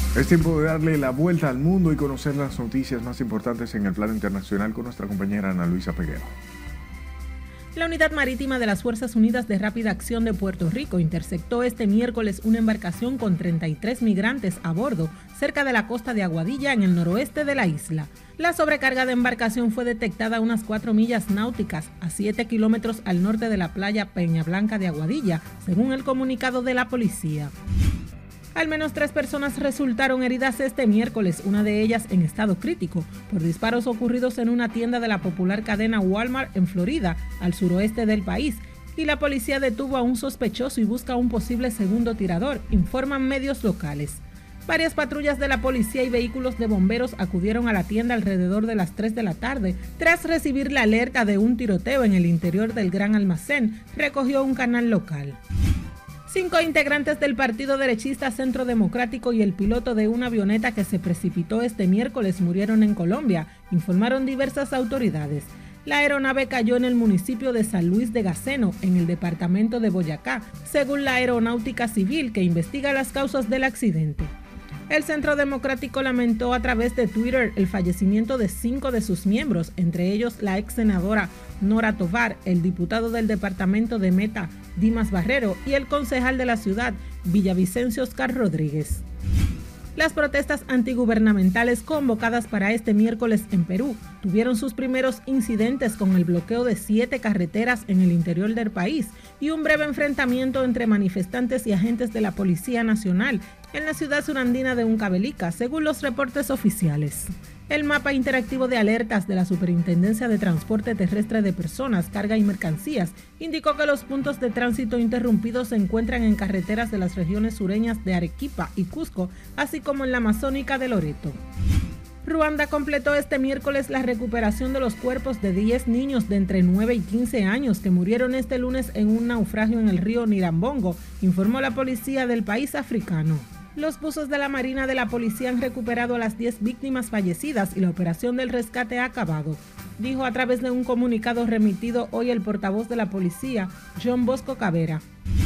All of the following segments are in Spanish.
Es tiempo de darle la vuelta al mundo y conocer las noticias más importantes en el plano internacional con nuestra compañera Ana Luisa Peguero. La Unidad Marítima de las Fuerzas Unidas de Rápida Acción de Puerto Rico interceptó este miércoles una embarcación con 33 migrantes a bordo cerca de la costa de Aguadilla, en el noroeste de la isla. La sobrecargada embarcación fue detectada a unas 4 millas náuticas, a 7 kilómetros al norte de la playa Peña Blanca de Aguadilla, según el comunicado de la policía. Al menos 3 personas resultaron heridas este miércoles, una de ellas en estado crítico, por disparos ocurridos en una tienda de la popular cadena Walmart en Florida, al suroeste del país, y la policía detuvo a un sospechoso y busca un posible segundo tirador, informan medios locales. Varias patrullas de la policía y vehículos de bomberos acudieron a la tienda alrededor de las 3 de la tarde, tras recibir la alerta de un tiroteo en el interior del gran almacén, recogió un canal local. 5 integrantes del partido derechista Centro Democrático y el piloto de una avioneta que se precipitó este miércoles murieron en Colombia, informaron diversas autoridades. La aeronave cayó en el municipio de San Luis de Gaceno, en el departamento de Boyacá, según la Aeronáutica Civil, que investiga las causas del accidente. El Centro Democrático lamentó a través de Twitter el fallecimiento de 5 de sus miembros, entre ellos la ex senadora Nora Tovar, el diputado del departamento de Meta, Dimas Barrero, y el concejal de la ciudad, Villavicencio Oscar Rodríguez. Las protestas antigubernamentales convocadas para este miércoles en Perú tuvieron sus primeros incidentes con el bloqueo de 7 carreteras en el interior del país y un breve enfrentamiento entre manifestantes y agentes de la Policía Nacional en la ciudad surandina de Huancavelica, según los reportes oficiales. El mapa interactivo de alertas de la Superintendencia de Transporte Terrestre de Personas, Carga y Mercancías indicó que los puntos de tránsito interrumpidos se encuentran en carreteras de las regiones sureñas de Arequipa y Cusco, así como en la amazónica de Loreto. Ruanda completó este miércoles la recuperación de los cuerpos de 10 niños de entre 9 y 15 años que murieron este lunes en un naufragio en el río Nirambongo, informó la policía del país africano. Los buzos de la Marina de la Policía han recuperado a las 10 víctimas fallecidas y la operación del rescate ha acabado, dijo a través de un comunicado remitido hoy el portavoz de la policía, John Bosco Cabrera.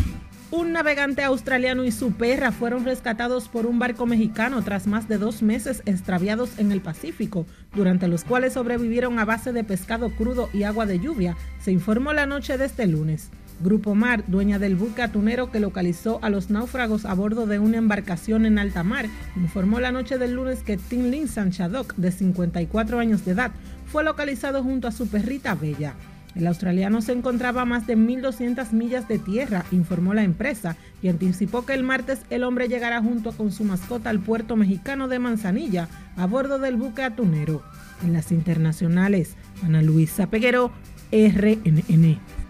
Un navegante australiano y su perra fueron rescatados por un barco mexicano tras más de 2 meses extraviados en el Pacífico, durante los cuales sobrevivieron a base de pescado crudo y agua de lluvia, se informó la noche de este lunes. Grupo Mar, dueña del buque atunero que localizó a los náufragos a bordo de una embarcación en alta mar, informó la noche del lunes que Tim Linsan Chaddock, de 54 años de edad, fue localizado junto a su perrita Bella. El australiano se encontraba a más de 1.200 millas de tierra, informó la empresa, y anticipó que el martes el hombre llegará junto con su mascota al puerto mexicano de Manzanilla, a bordo del buque atunero. En las internacionales, Ana Luisa Peguero, RNN.